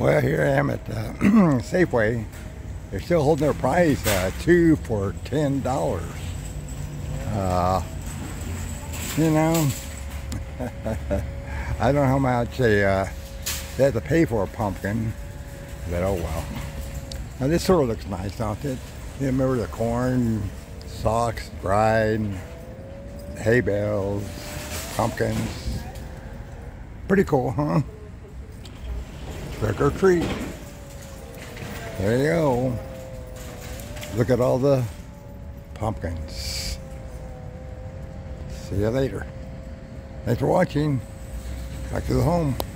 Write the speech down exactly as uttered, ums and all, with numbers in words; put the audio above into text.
Well, here I am at uh, Safeway. They're still holding their price, uh, two for ten dollars. Uh, you know, I don't know how much they, uh, they have to pay for a pumpkin, but oh well. Now this sort of looks nice, don't it? You remember the corn, stalks, dried, hay bales, pumpkins. Pretty cool, huh? Trick or treat. There you go. Look at all the pumpkins. See you later. Thanks for watching. Back to the home.